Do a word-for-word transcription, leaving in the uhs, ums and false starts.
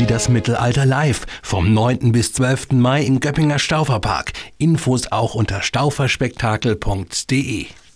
Sie das Mittelalter live vom neunten bis zwölften Mai im Göppinger Stauferpark. Infos auch unter stauferspektakel punkt de.